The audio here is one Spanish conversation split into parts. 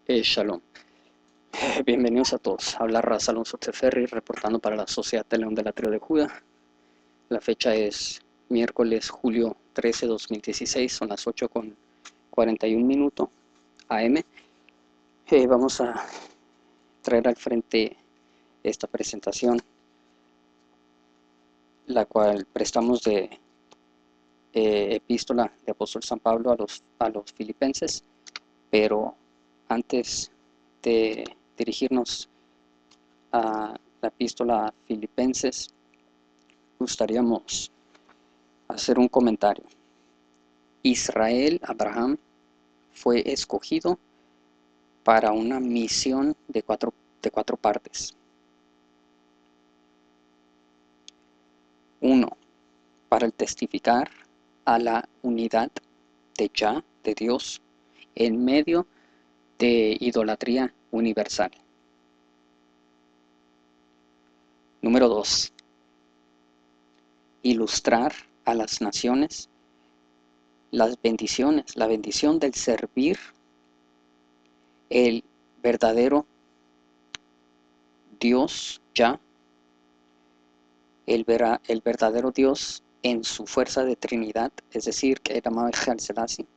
Shalom. Bienvenidos a todos. Habla Raz Alonso Teferri reportando para la Sociedad de León de la Tribu de Judá. La fecha es miércoles julio 13, 2016, son las 8:41 AM. Vamos a traer al frente esta presentación, la cual prestamos de epístola de apóstol San Pablo a los filipenses, pero antes de dirigirnos a la epístola a Filipenses, gustaríamos hacer un comentario. Israel, Abraham, fue escogido para una misión de cuatro partes. 1. Para el testificar a la unidad de Yah, de Dios, en medio de idolatría universal. Número 2. Ilustrar a las naciones las bendiciones, la bendición del servir el verdadero Dios Yah, el verdadero Dios en su fuerza de Trinidad, es decir, que era Haile Selassie.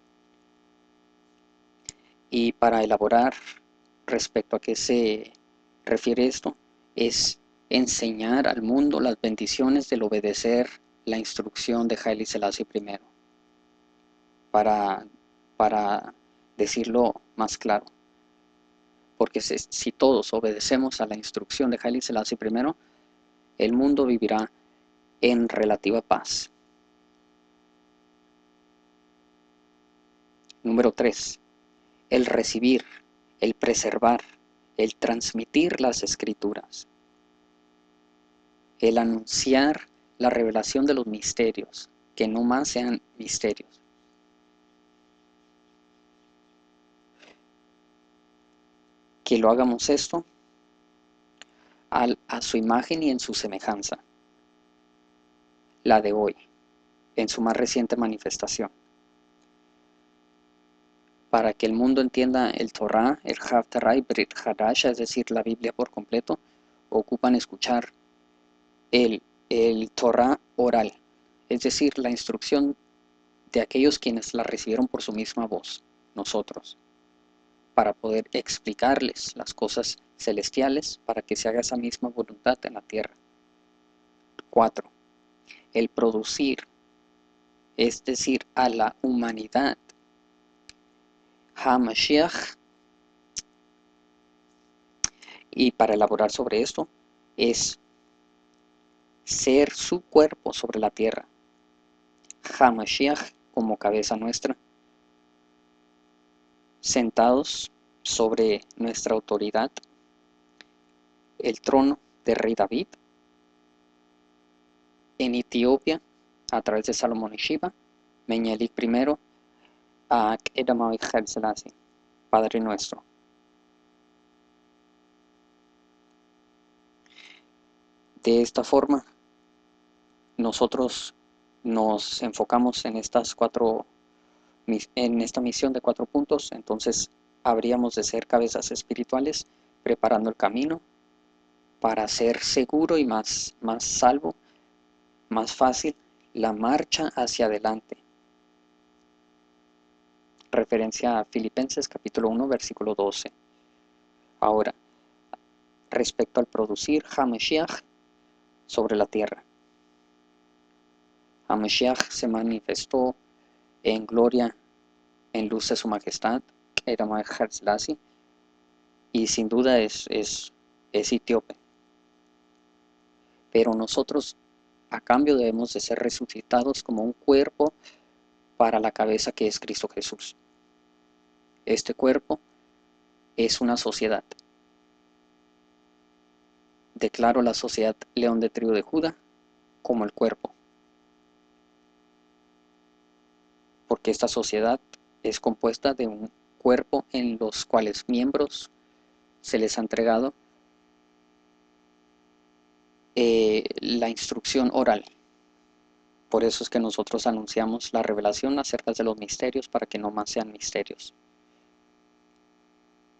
Y para elaborar respecto a qué se refiere esto, es enseñar al mundo las bendiciones del obedecer la instrucción de Haile Selassie I. Para decirlo más claro, porque si todos obedecemos a la instrucción de Haile Selassie I, el mundo vivirá en relativa paz. Número 3. El recibir, el preservar, el transmitir las escrituras, el anunciar la revelación de los misterios, que no más sean misterios. Que lo hagamos esto a su imagen y en su semejanza, la de hoy, en su más reciente manifestación. Para que el mundo entienda el Torah, el Haftarah y Brit Hadasha, es decir, la Biblia por completo, ocupan escuchar el Torah oral, es decir, la instrucción de aquellos quienes la recibieron por su misma voz, nosotros, para poder explicarles las cosas celestiales, para que se haga esa misma voluntad en la tierra. 4. El producir, es decir, a la humanidad, HaMashiach, y para elaborar sobre esto, es ser su cuerpo sobre la tierra, HaMashiach como cabeza nuestra, sentados sobre nuestra autoridad, el trono de rey David, en Etiopía, a través de Salomón y Shiva, Meñelik I, a Edamavi Haile Selassie, Padre nuestro. De esta forma, nosotros nos enfocamos en esta misión de 4 puntos, entonces habríamos de ser cabezas espirituales, preparando el camino para ser seguro y más salvo, más fácil, la marcha hacia adelante. Referencia a Filipenses capítulo 1, versículo 12. Ahora, respecto al producir HaMashiach sobre la tierra. HaMashiach se manifestó en gloria, en luz de su majestad, era Haile Selassie, y sin duda es etíope. Pero nosotros, a cambio, debemos de ser resucitados como un cuerpo para la cabeza que es Cristo Jesús. Este cuerpo es una sociedad. Declaro la sociedad León de Tribu de Judá como el cuerpo, porque esta sociedad es compuesta de un cuerpo en los cuales miembros se les ha entregado la instrucción oral. Por eso es que nosotros anunciamos la revelación acerca de los misterios, para que no más sean misterios.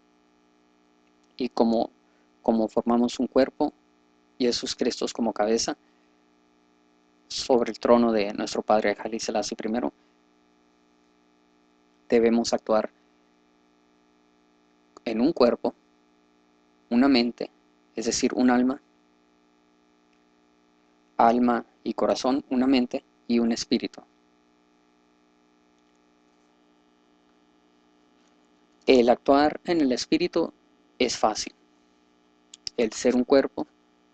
y como formamos un cuerpo, Jesús Cristo como cabeza, sobre el trono de nuestro Padre Haile Selassie I, debemos actuar en un cuerpo, una mente, es decir, un alma y corazón, una mente y un espíritu. El actuar en el espíritu es fácil. El ser un cuerpo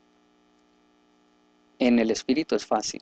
en el espíritu es fácil.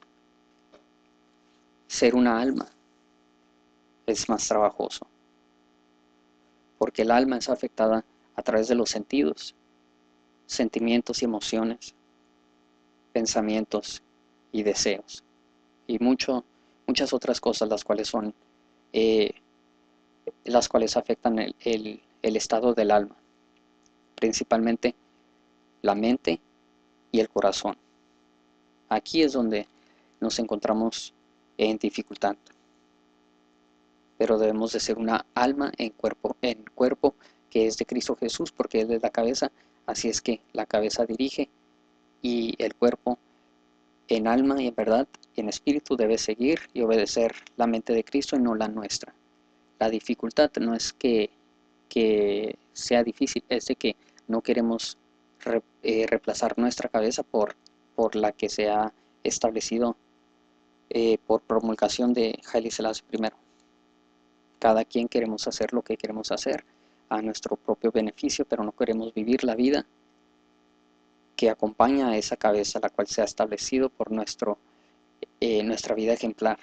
Ser una alma es más trabajoso, porque el alma es afectada a través de los sentidos, sentimientos y emociones, pensamientos y deseos, y muchas otras cosas eh, las cuales afectan el estado del alma, principalmente la mente y el corazón. Aquí es donde nos encontramos en dificultad, pero debemos de ser una alma en cuerpo que es de Cristo Jesús, porque Él es la cabeza, así es que la cabeza dirige y el cuerpo en alma y en verdad y en espíritu debe seguir y obedecer la mente de Cristo y no la nuestra. La dificultad no es que sea difícil, es de que no queremos reemplazar nuestra cabeza por la que se ha establecido por promulgación de Haile Selassie I. Cada quien queremos hacer lo que queremos hacer a nuestro propio beneficio, pero no queremos vivir la vida que acompaña a esa cabeza, la cual se ha establecido por nuestra vida ejemplar.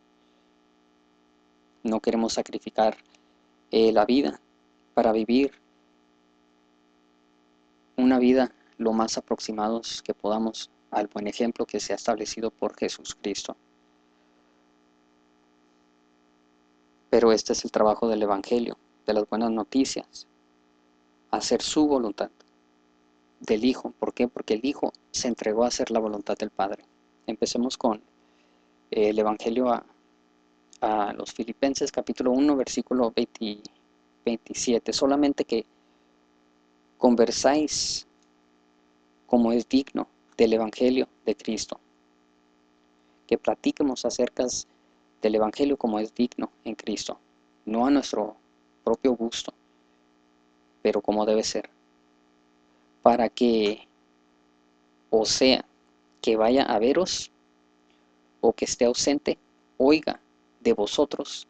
No queremos sacrificar la vida para vivir una vida lo más aproximados que podamos al buen ejemplo que se ha establecido por Jesucristo. Pero este es el trabajo del Evangelio, de las buenas noticias, hacer su voluntad del Hijo. ¿Por qué? Porque el Hijo se entregó a hacer la voluntad del Padre. Empecemos con el Evangelio a los Filipenses capítulo 1 versículo 27. Solamente que conversáis como es digno del Evangelio de Cristo. Que platiquemos acerca del Evangelio como es digno en Cristo, no a nuestro propio gusto, pero como debe ser, para que, o sea, que vaya a veros o que esté ausente, oiga de vosotros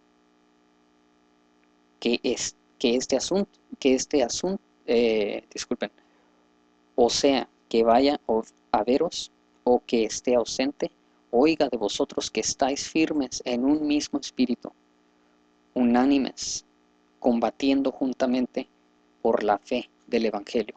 que este asunto, disculpen, o sea, que vaya a veros o que esté ausente, oiga de vosotros que estáis firmes en un mismo espíritu, unánimes, combatiendo juntamente por la fe del Evangelio.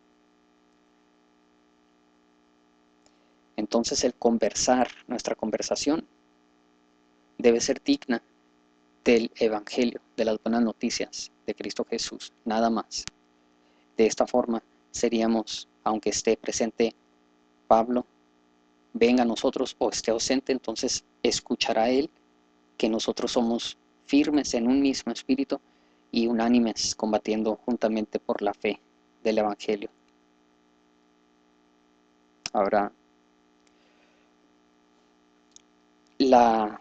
Entonces el conversar, nuestra conversación, debe ser digna del Evangelio, de las buenas noticias de Cristo Jesús, nada más. De esta forma seríamos, aunque esté presente Pablo, venga a nosotros o esté ausente, entonces escuchará él que nosotros somos firmes en un mismo espíritu y unánimes combatiendo juntamente por la fe del Evangelio. Ahora, la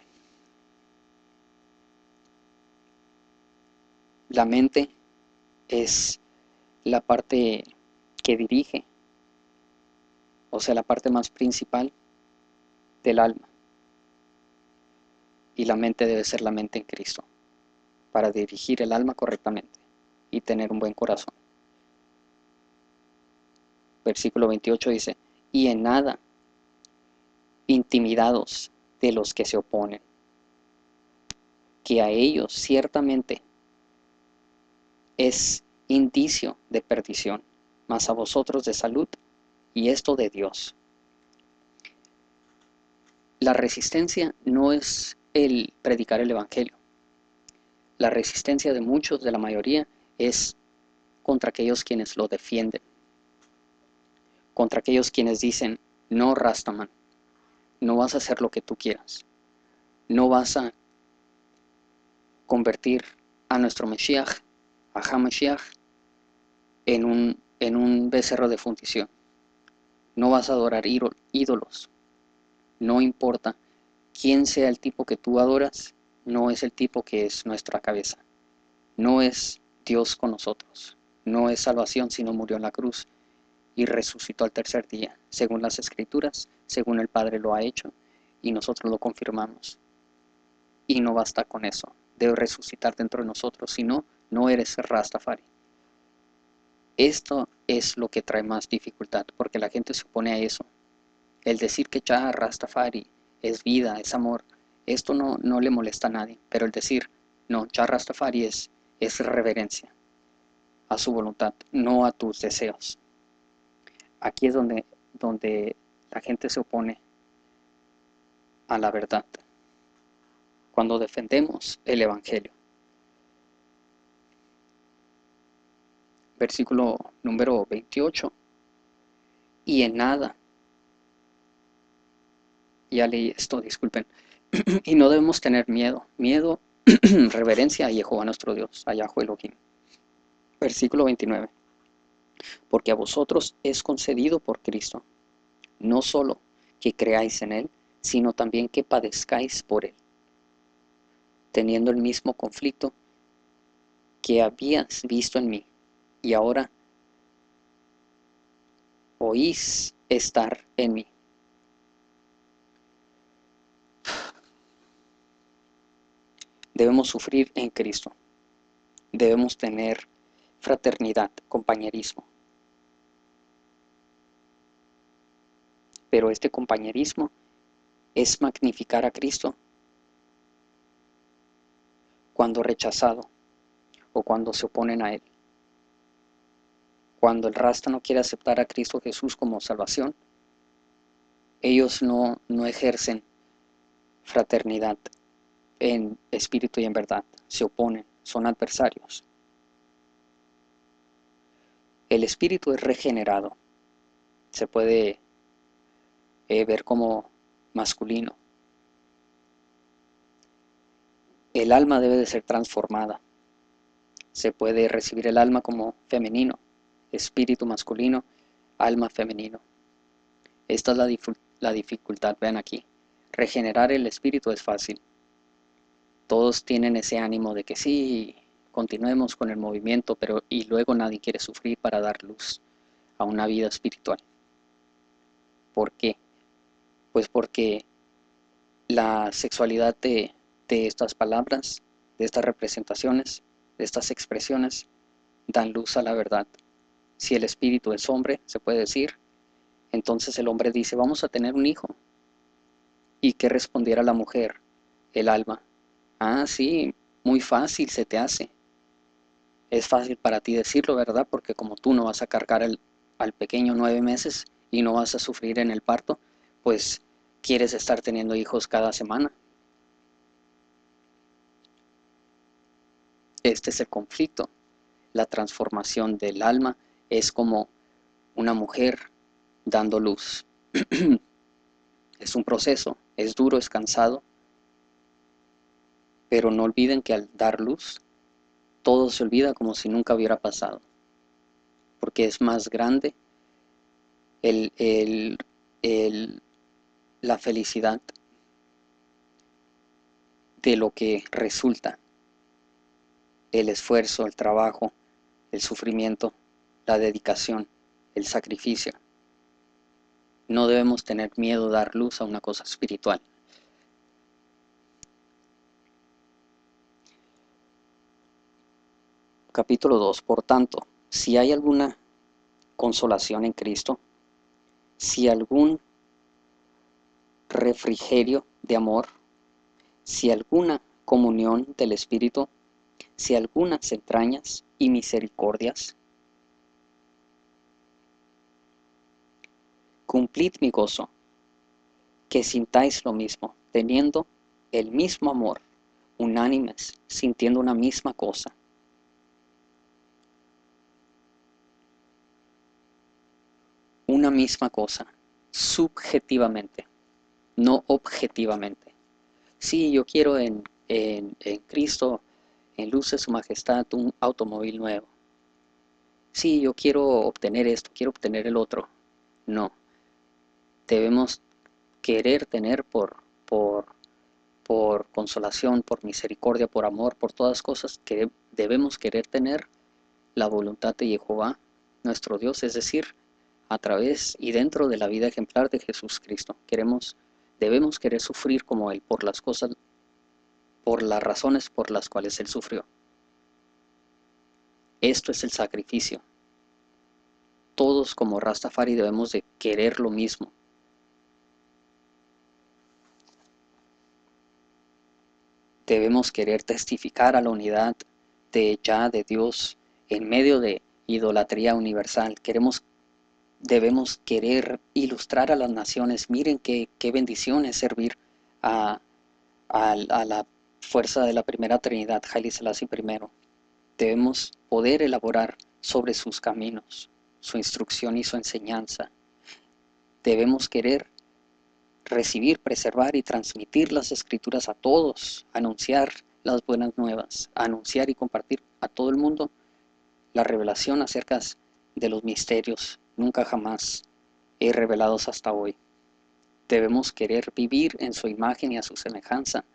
mente es la parte que dirige, o sea, la parte más principal del alma. Y la mente debe ser la mente en Cristo, para dirigir el alma correctamente y tener un buen corazón. Versículo 28 dice, y en nada intimidados de los que se oponen, que a ellos ciertamente es indicio de perdición, mas a vosotros de salud, y esto de Dios. La resistencia no es el predicar el Evangelio. La resistencia de muchos, de la mayoría, es contra aquellos quienes lo defienden, contra aquellos quienes dicen, no, Rastaman, no vas a hacer lo que tú quieras, no vas a convertir a nuestro Mesías, a HaMashiach, en un becerro de fundición. No vas a adorar ídolos. No importa quién sea el tipo que tú adoras, no es el tipo que es nuestra cabeza. No es Dios con nosotros. No es salvación, sino murió en la cruz y resucitó al tercer día, según las Escrituras, según el Padre lo ha hecho, y nosotros lo confirmamos. Y no basta con eso, debe resucitar dentro de nosotros, si no, no eres Rastafari. Esto es lo que trae más dificultad, porque la gente se opone a eso. El decir que ya Rastafari es vida, es amor, esto no le molesta a nadie, pero el decir, no, ya Rastafari es reverencia a su voluntad, no a tus deseos. Aquí es donde la gente se opone a la verdad, cuando defendemos el Evangelio. Versículo número 28. Y en nada, ya leí esto, disculpen, y no debemos tener miedo, reverencia a Jehová nuestro Dios, a Yahweh Elohim. Versículo 29. Porque a vosotros es concedido por Cristo, no solo que creáis en Él, sino también que padezcáis por Él, teniendo el mismo conflicto que habías visto en mí, y ahora oís estar en mí. Debemos sufrir en Cristo, debemos tener fraternidad, compañerismo. Pero este compañerismo es magnificar a Cristo cuando rechazado o cuando se oponen a Él. Cuando el Rasta no quiere aceptar a Cristo Jesús como salvación, ellos no ejercen fraternidad en espíritu y en verdad, se oponen, son adversarios. El espíritu es regenerado, se puede ver como masculino. El alma debe de ser transformada, se puede recibir el alma como femenino, espíritu masculino, alma femenino. Esta es la dificultad, vean aquí. Regenerar el espíritu es fácil. Todos tienen ese ánimo de que sí, continuemos con el movimiento, pero y luego nadie quiere sufrir para dar luz a una vida espiritual. ¿Por qué? Pues porque la sexualidad de estas palabras, de estas representaciones, de estas expresiones, dan luz a la verdad. Si el espíritu es hombre, se puede decir, entonces el hombre dice, vamos a tener un hijo. ¿Y qué respondiera la mujer? El alma. Ah, sí, muy fácil se te hace. Es fácil para ti decirlo, ¿verdad? Porque como tú no vas a cargar al pequeño 9 meses y no vas a sufrir en el parto, pues quieres estar teniendo hijos cada semana. Este es el conflicto. La transformación del alma es como una mujer dando luz. Es un proceso, es duro, es cansado, pero no olviden que al dar luz, todo se olvida como si nunca hubiera pasado, porque es más grande el, el, el, la felicidad de lo que resulta, el esfuerzo, el trabajo, el sufrimiento, la dedicación, el sacrificio. No debemos tener miedo de dar luz a una cosa espiritual. Capítulo 2. Por tanto, si hay alguna consolación en Cristo, si algún refrigerio de amor, si alguna comunión del Espíritu, si algunas entrañas y misericordias, cumplid mi gozo, que sintáis lo mismo, teniendo el mismo amor, unánimes, sintiendo una misma cosa. Una misma cosa, subjetivamente, no objetivamente. Sí, yo quiero en Cristo, en luz de su majestad, un automóvil nuevo. sí, yo quiero obtener esto, quiero obtener el otro. No, debemos querer tener por consolación, por misericordia, por amor, por todas cosas que debemos querer tener la voluntad de Jehová, nuestro Dios, es decir, a través y dentro de la vida ejemplar de Jesús Cristo. Debemos querer sufrir como Él por las cosas, por las razones por las cuales Él sufrió. Esto es el sacrificio. Todos como Rastafari debemos de querer lo mismo. Debemos querer testificar a la unidad de Dios en medio de idolatría universal. Debemos querer ilustrar a las naciones. Miren qué bendición es servir a, a la fuerza de la primera Trinidad, Haile Selassie I. Debemos poder elaborar sobre sus caminos, su instrucción y su enseñanza. Debemos querer recibir, preservar y transmitir las escrituras a todos, anunciar las buenas nuevas, anunciar y compartir a todo el mundo la revelación acerca de los misterios nunca jamás revelados hasta hoy. Debemos querer vivir en su imagen y a su semejanza.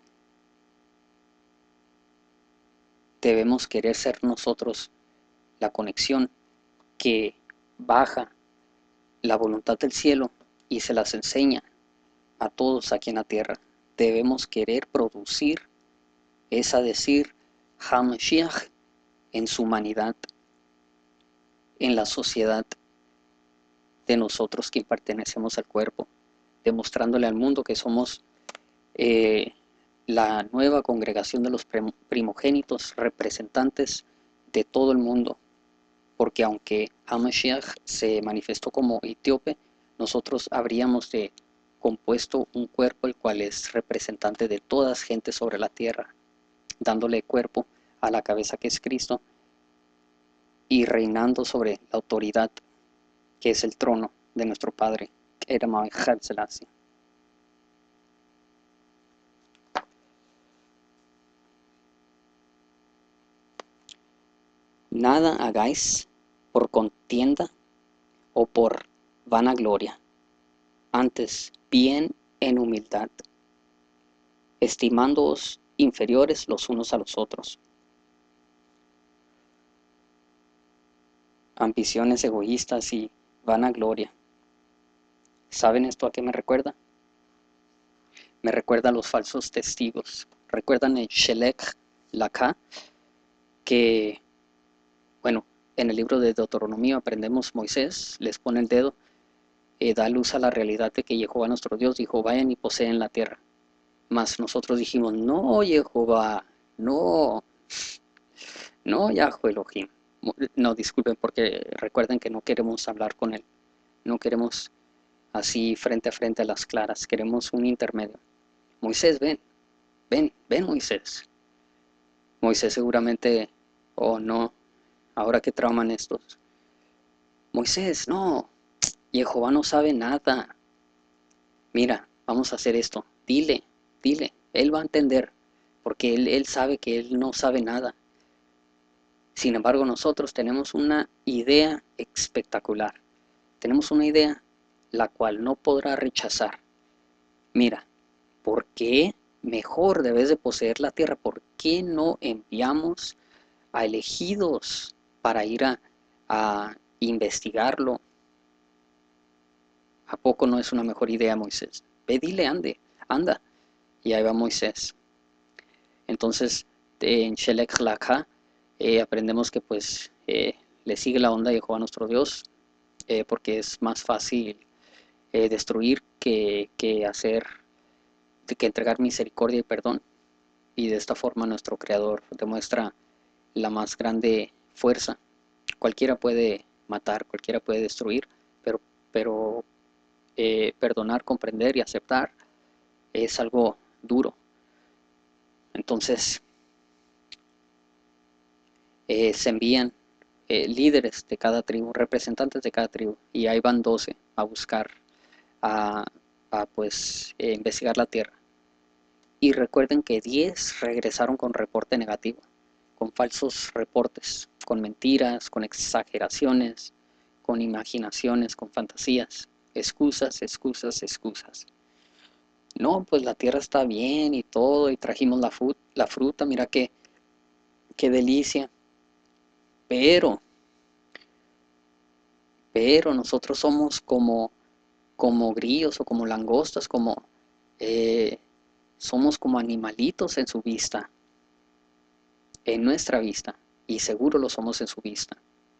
Debemos querer ser nosotros la conexión que baja la voluntad del cielo y se las enseña a todos aquí en la tierra. Debemos querer producir, es a decir, HaMashiach en su humanidad, en la sociedad de nosotros que pertenecemos al cuerpo, demostrándole al mundo que somos la nueva congregación de los primogénitos, representantes de todo el mundo, porque aunque HaMashiach se manifestó como etíope, nosotros habríamos de compuesto un cuerpo el cual es representante de todas gentes sobre la tierra, dándole cuerpo a la cabeza que es Cristo y reinando sobre la autoridad que es el trono de nuestro Padre, que era Haile Selassie. Nada hagáis por contienda o por vanagloria, antes bien en humildad, estimándoos inferiores los unos a los otros. Ambiciones egoístas y vanagloria. ¿Saben esto a qué me recuerda? Me recuerda a los falsos testigos. ¿Recuerdan el Shelech Laka? Que, bueno, en el libro de Deuteronomio aprendemos Moisés, les pone el dedo, da luz a la realidad de que Jehová nuestro Dios dijo, vayan y poseen la tierra. Mas nosotros dijimos, no, Jehová, no, no, Yahweh Elohim. No, disculpen, porque recuerden que no queremos hablar con él. No queremos así frente a frente a las claras. Queremos un intermedio. Moisés, ven Moisés. Moisés seguramente, oh no, ahora que trauman estos. Moisés, no, Jehová no sabe nada. Mira, vamos a hacer esto. Dile, él va a entender, porque él sabe que él no sabe nada. Sin embargo, nosotros tenemos una idea espectacular. Tenemos una idea la cual no podrá rechazar. Mira, ¿por qué mejor debes de poseer la tierra? ¿Por qué no enviamos a elegidos para ir a investigarlo? ¿A poco no es una mejor idea, Moisés? Ve, dile, anda. Y ahí va Moisés. Entonces, en Shelech Laka aprendemos que pues le sigue la onda a Jehová nuestro Dios, porque es más fácil destruir que entregar misericordia y perdón. Y de esta forma nuestro Creador demuestra la más grande fuerza. Cualquiera puede matar, cualquiera puede destruir, pero perdonar, comprender y aceptar es algo duro. Entonces se envían líderes de cada tribu, representantes de cada tribu, y ahí van 12 a buscar, a pues investigar la tierra. Y recuerden que 10 regresaron con reporte negativo. con falsos reportes, con mentiras, con exageraciones, con imaginaciones, con fantasías, excusas, excusas, excusas. No, pues la tierra está bien y todo, y trajimos la fruta, mira qué delicia. Pero, pero nosotros somos como grillos o como langostas, eh, somos como animalitos en su vista, en nuestra vista, y seguro lo somos en su vista.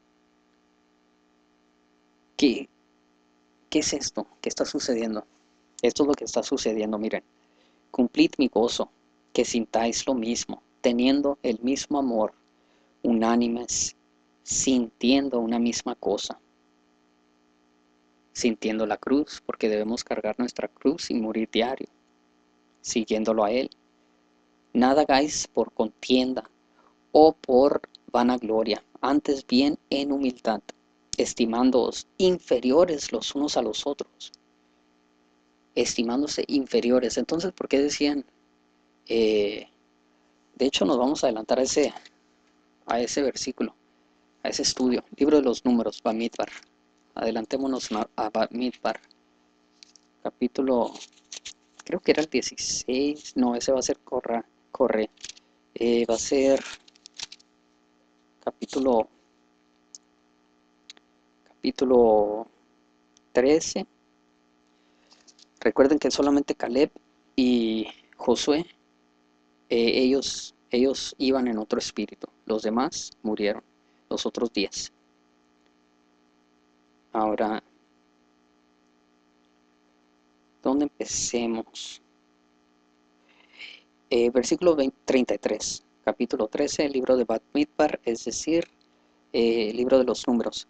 ¿Qué, qué es esto? ¿Qué está sucediendo? Esto es lo que está sucediendo, miren. Cumplid mi gozo, que sintáis lo mismo, teniendo el mismo amor, unánimes, sintiendo una misma cosa, sintiendo la cruz, porque debemos cargar nuestra cruz y morir diario, siguiéndolo a Él. Nada hagáis por contienda o por vanagloria, antes bien en humildad, estimándoos inferiores los unos a los otros, estimándose inferiores. Entonces, ¿por qué decían? Eh, de hecho, nos vamos a adelantar a ese versículo, a ese estudio, libro de los números, Bamidbar. Adelantémonos a Bamidbar, capítulo, creo que era el 16, no, ese va a ser corre, va a ser capítulo, capítulo 13. Recuerden que solamente Caleb y Josué, ellos iban en otro espíritu, los demás murieron, los otros 10. Ahora, ¿dónde empecemos? Versículo 33, capítulo 13, el libro de Bamidbar, es decir, el libro de los números.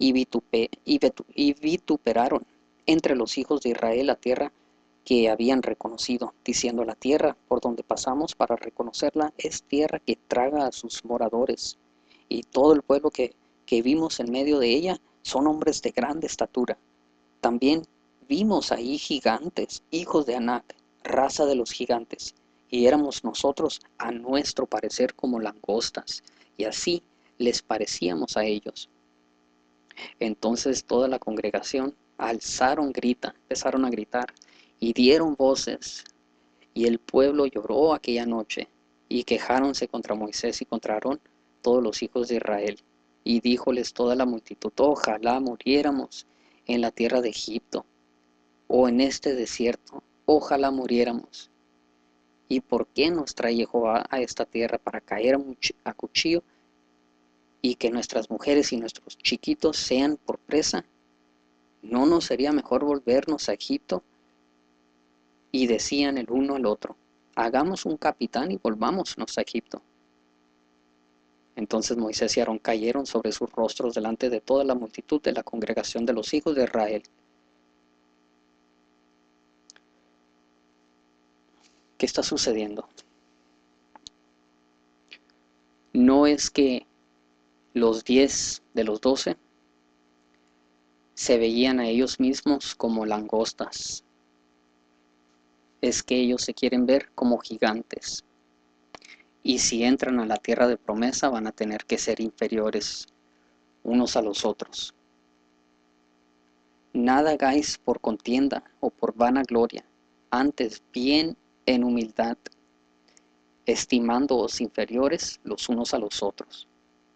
Y vituperaron entre los hijos de Israel la tierra que habían reconocido, diciendo: la tierra por donde pasamos para reconocerla es tierra que traga a sus moradores, y todo el pueblo que vimos en medio de ella son hombres de grande estatura. También vimos ahí gigantes, hijos de Anac, raza de los gigantes, y éramos nosotros a nuestro parecer como langostas, y así les parecíamos a ellos. Entonces toda la congregación empezaron a gritar, y dieron voces, y el pueblo lloró aquella noche, y quejáronse contra Moisés y contra Aarón todos los hijos de Israel. Y díjoles toda la multitud: ojalá muriéramos en la tierra de Egipto, o en este desierto, ojalá muriéramos. ¿Y por qué nos trae Jehová a esta tierra para caer a cuchillo, y que nuestras mujeres y nuestros chiquitos sean por presa? ¿No nos sería mejor volvernos a Egipto? Y decían el uno al otro: hagamos un capitán y volvámonos a Egipto. Entonces Moisés y Aarón cayeron sobre sus rostros delante de toda la multitud de la congregación de los hijos de Israel. ¿Qué está sucediendo? No es que los 10 de los 12 se veían a ellos mismos como langostas, es que ellos se quieren ver como gigantes, y si entran a la tierra de promesa van a tener que ser inferiores unos a los otros. Nada hagáis por contienda o por vanagloria, antes bien en humildad, estimándoos inferiores los unos a los otros,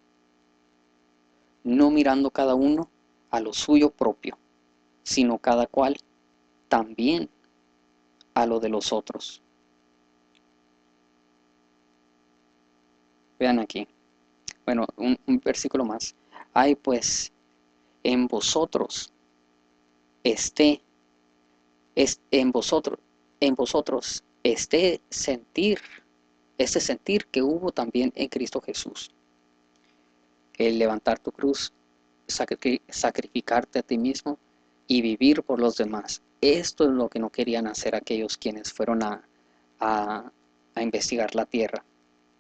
no mirando cada uno a lo suyo propio, sino cada cual también a lo de los otros. Vean aquí, bueno, un versículo más. Hay pues en vosotros esté, en vosotros este sentir que hubo también en Cristo Jesús. El levantar tu cruz, sacrificarte a ti mismo y vivir por los demás. Esto es lo que no querían hacer aquellos quienes fueron a, a investigar la tierra.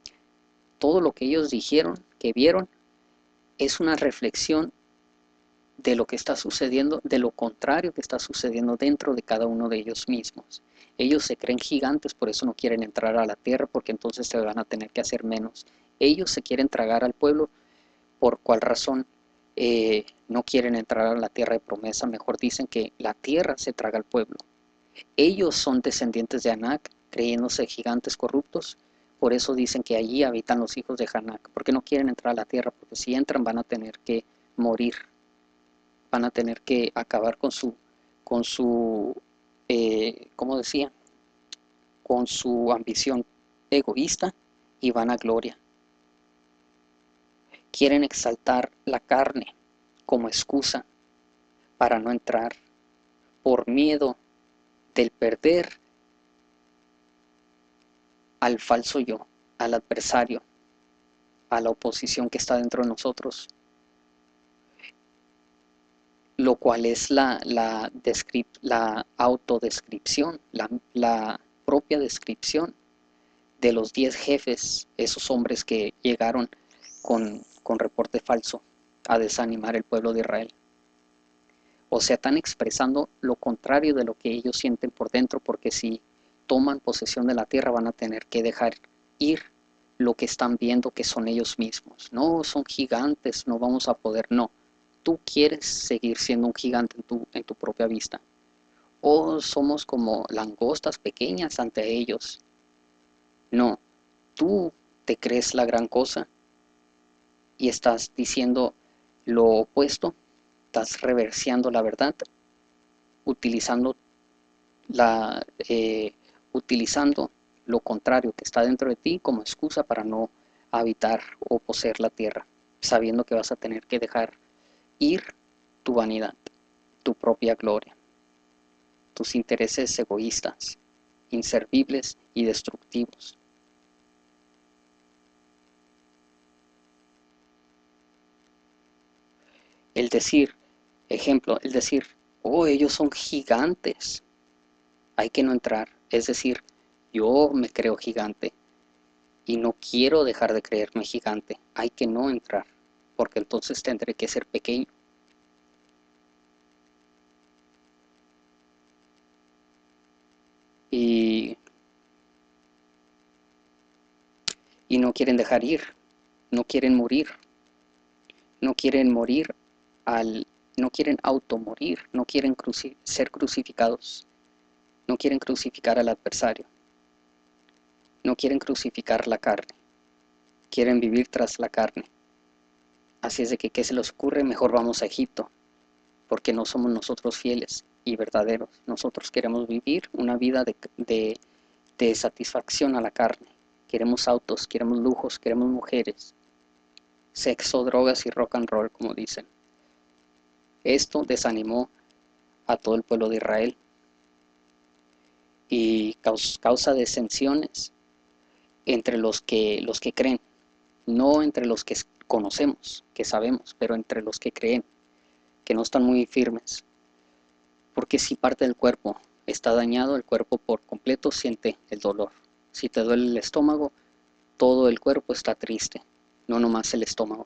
Todo lo que ellos dijeron, que vieron, es una reflexión de lo que está sucediendo, de lo contrario que está sucediendo dentro de cada uno de ellos mismos. Ellos se creen gigantes, por eso no quieren entrar a la tierra, porque entonces se van a tener que hacer menos. Ellos se quieren tragar al pueblo, ¿por cuál razón? No quieren entrar a la tierra de promesa, mejor dicen que la tierra se traga al pueblo. Ellos son descendientes de Anac, creyéndose gigantes corruptos, por eso dicen que allí habitan los hijos de Anac, porque no quieren entrar a la tierra, porque si entran van a tener que morir, van a tener que acabar ¿cómo decía? Con su ambición egoísta y vanagloria. Quieren exaltar la carne como excusa para no entrar, por miedo del perder al falso yo, al adversario, a la oposición que está dentro de nosotros, lo cual es la autodescripción, la propia descripción de los 10 jefes, esos hombres que llegaron con reporte falso a desanimar el pueblo de Israel. O sea, están expresando lo contrario de lo que ellos sienten por dentro, porque si toman posesión de la tierra van a tener que dejar ir lo que están viendo que son ellos mismos. No, son gigantes, no vamos a poder, no. Tú quieres seguir siendo un gigante en tu propia vista. O somos como langostas pequeñas ante ellos. No, tú te crees la gran cosa y estás diciendo lo opuesto, estás reverseando la verdad, utilizando, la, eh, utilizando lo contrario que está dentro de ti como excusa para no habitar o poseer la tierra, sabiendo que vas a tener que dejar ir tu vanidad, tu propia gloria, tus intereses egoístas, inservibles y destructivos. El decir, ejemplo, el decir, oh, ellos son gigantes, hay que no entrar. Es decir, yo me creo gigante y no quiero dejar de creerme gigante, hay que no entrar, porque entonces tendré que ser pequeño. Y, y no quieren dejar ir, no quieren morir, no quieren morir al, no quieren automorir, no quieren ser crucificados, no quieren crucificar al adversario, no quieren crucificar la carne, quieren vivir tras la carne. Así es de que, ¿qué se les ocurre? Mejor vamos a Egipto, porque no somos nosotros fieles y verdaderos. Nosotros queremos vivir una vida de satisfacción a la carne. Queremos autos, queremos lujos, queremos mujeres, sexo, drogas y rock and roll, como dicen. Esto desanimó a todo el pueblo de Israel y causa disensiones entre los que creen, no entre los que conocemos, que sabemos, pero entre los que creen, que no están muy firmes. Porque si parte del cuerpo está dañado, el cuerpo por completo siente el dolor. Si te duele el estómago, todo el cuerpo está triste, no nomás el estómago.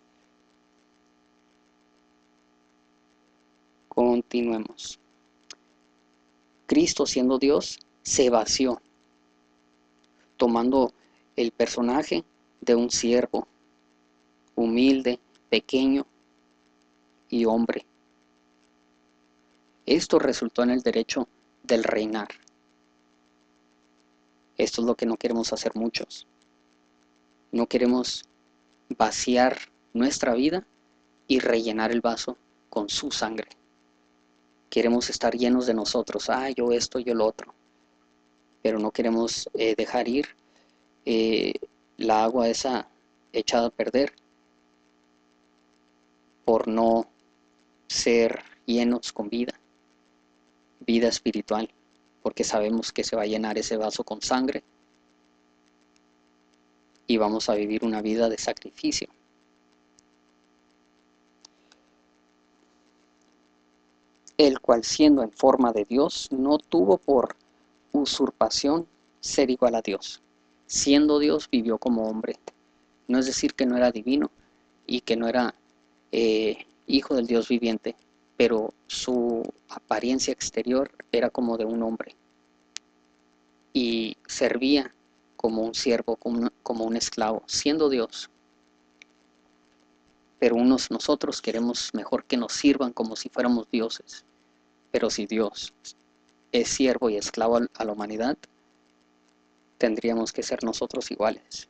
Continuemos. Cristo, siendo Dios, se vació, tomando el personaje de un siervo, humilde, pequeño y hombre. Esto resultó en el derecho del reinar. Esto es lo que no queremos hacer muchos. No queremos vaciar nuestra vida y rellenar el vaso con su sangre. Queremos estar llenos de nosotros, yo esto, yo lo otro, pero no queremos dejar ir la agua esa echada a perder por no ser llenos con vida espiritual, porque sabemos que se va a llenar ese vaso con sangre y vamos a vivir una vida de sacrificio. El cual, siendo en forma de Dios, no tuvo por usurpación ser igual a Dios. Siendo Dios, vivió como hombre. No es decir que no era divino y que no era hijo del Dios viviente, pero su apariencia exterior era como de un hombre y servía como un siervo, como un esclavo, siendo Dios. Pero nosotros queremos mejor que nos sirvan como si fuéramos dioses. Pero si Dios es siervo y esclavo a la humanidad, tendríamos que ser nosotros iguales.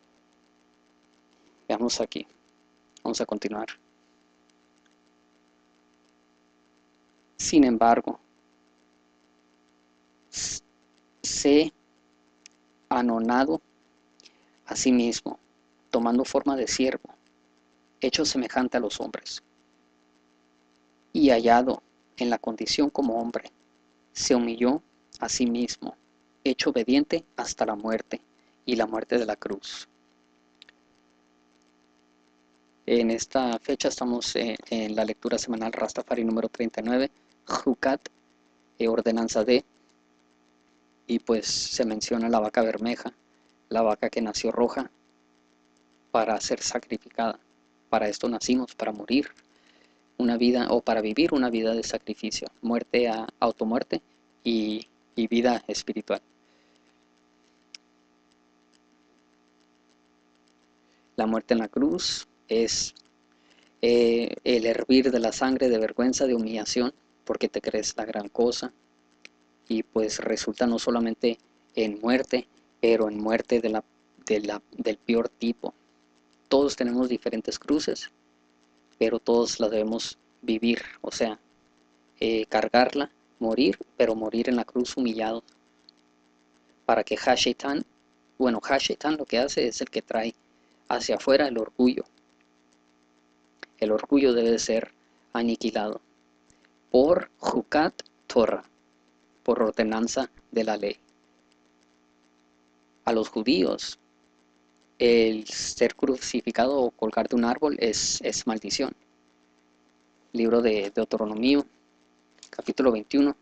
Veamos aquí, vamos a continuar. Sin embargo, se anonadó a sí mismo, tomando forma de siervo, hecho semejante a los hombres, y hallado en la condición como hombre, se humilló a sí mismo, hecho obediente hasta la muerte, y la muerte de la cruz. En esta fecha estamos en la lectura semanal Rastafari número 39, Jucat, ordenanza D, y pues se menciona la vaca bermeja, la vaca que nació roja para ser sacrificada. Para esto nacimos, para morir una vida o para vivir una vida de sacrificio, muerte a automuerte y vida espiritual. La muerte en la cruz es el hervir de la sangre de vergüenza, de humillación, porque te crees la gran cosa y pues resulta no solamente en muerte, pero en muerte del peor tipo. Todos tenemos diferentes cruces, pero todos la debemos vivir, o sea, cargarla, morir, pero morir en la cruz humillado, para que Hashetan, bueno, Hashetan lo que hace es el que trae hacia afuera el orgullo. El orgullo debe ser aniquilado por Jucat Torah, por ordenanza de la ley. A los judíos, el ser crucificado o colgar de un árbol es maldición. Libro de Deuteronomio, capítulo 21.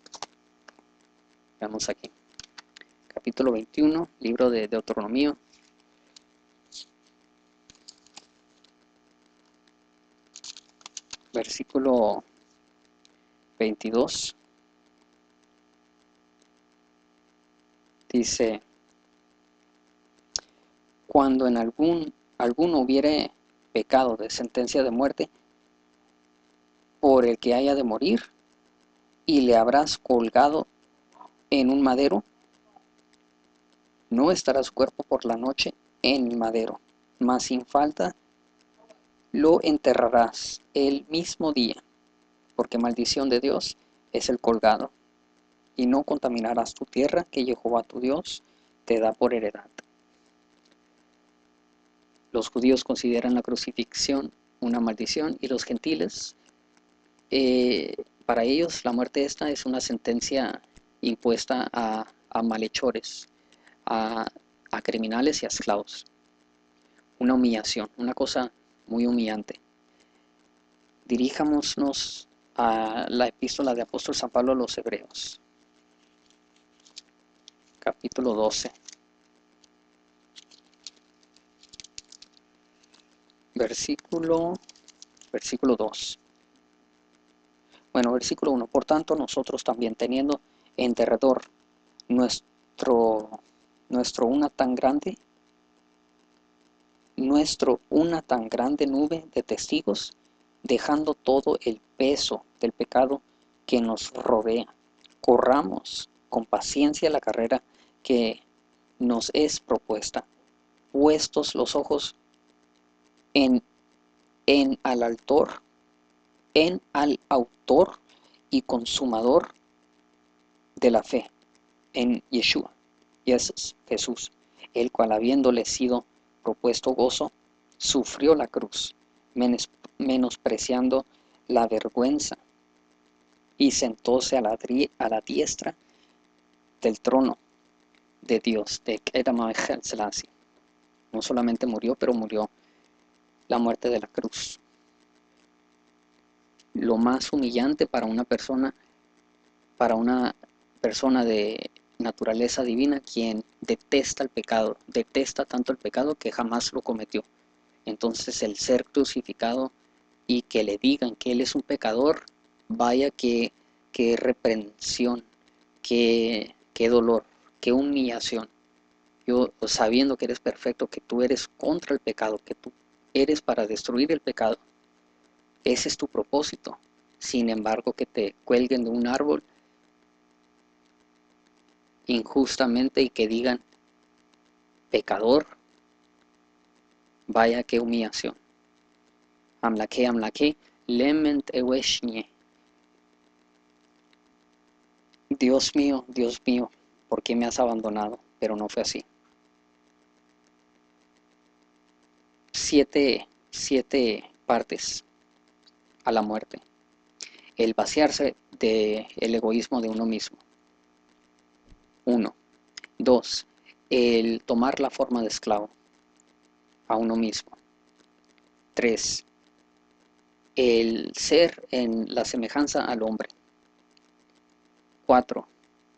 Veamos aquí. Capítulo 21, libro de Deuteronomio. Versículo 22. Dice: cuando en alguno hubiere pecado de sentencia de muerte, por el que haya de morir, y le habrás colgado en un madero, no estará su cuerpo por la noche en el madero, mas sin falta lo enterrarás el mismo día, porque maldición de Dios es el colgado, y no contaminarás tu tierra que Jehová tu Dios te da por heredad. Los judíos consideran la crucifixión una maldición y los gentiles, para ellos la muerte esta es una sentencia impuesta a malhechores, a, a criminales y a esclavos. Una humillación, una cosa muy humillante. Dirijámonos a la epístola de apóstol San Pablo a los Hebreos, capítulo 12. Versículo 2. Bueno, versículo 1. Por tanto, nosotros también teniendo en derredor nuestro una tan grande nube de testigos, dejando todo el peso del pecado que nos rodea, corramos con paciencia la carrera que nos es propuesta, puestos los ojos en al autor, y consumador de la fe, en Yeshua, Jesús, el cual habiéndole sido propuesto gozo, sufrió la cruz, menospreciando la vergüenza, y sentóse a la diestra del trono de Dios, de Kedama Selassie. No solamente murió, pero murió la muerte de la cruz. Lo más humillante para una persona de naturaleza divina, quien detesta el pecado, detesta tanto el pecado que jamás lo cometió. Entonces el ser crucificado y que le digan que él es un pecador, vaya que reprensión, qué dolor, qué humillación. Yo sabiendo que eres perfecto, que tú eres contra el pecado, que tú eres para destruir el pecado, ese es tu propósito. Sin embargo, que te cuelguen de un árbol injustamente y que digan pecador, vaya qué humillación. Amlake, amlake, lement eweshnie. Dios mío, ¿por qué me has abandonado? Pero no fue así. Siete partes a la muerte. El vaciarse del egoísmo de uno mismo. 1. 2. El tomar la forma de esclavo a uno mismo. 3. El ser en la semejanza al hombre. 4.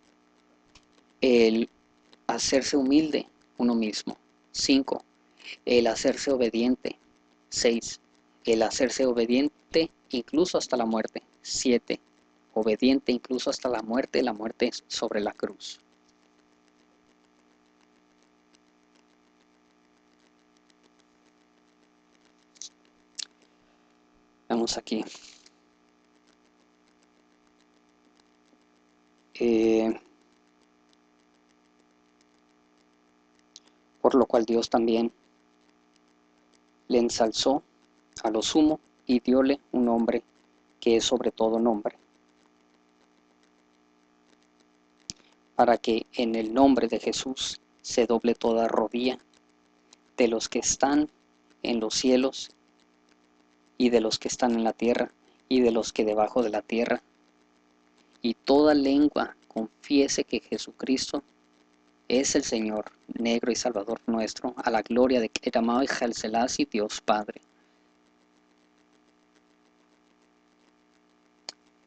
El hacerse humilde uno mismo. 5. El hacerse obediente. 6. El hacerse obediente incluso hasta la muerte. 7. Obediente incluso hasta la muerte sobre la cruz. Vamos aquí. Por lo cual Dios también le ensalzó a lo sumo y diole un nombre que es sobre todo nombre, para que en el nombre de Jesús se doble toda rodilla de los que están en los cielos y de los que están en la tierra y de los que debajo de la tierra, y toda lengua confiese que Jesucristo es el Señor, negro y Salvador nuestro, a la gloria de Keramao y Jalselasi, Dios Padre.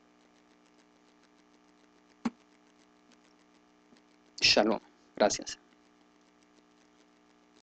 Shalom. Gracias.